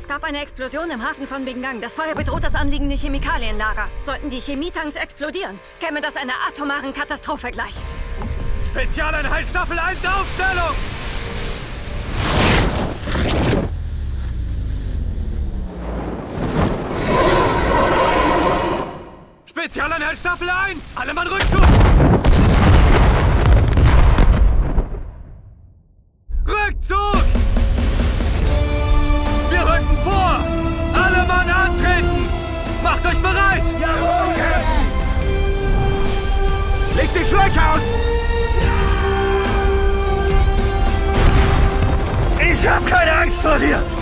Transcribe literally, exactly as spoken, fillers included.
Es gab eine Explosion im Hafen von Bingang. Das Feuer bedroht das anliegende Chemikalienlager. Sollten die Chemietanks explodieren, käme das einer atomaren Katastrophe gleich. Spezialeinheit Staffel eins, Aufstellung! Spezialeinheit Staffel eins! Alle Mann Rückzug! Rückzug! Wir rücken vor! Alle Mann antreten! Macht euch bereit! Jawohl! Legt die Schläuche aus! Ich hab keine Angst vor dir!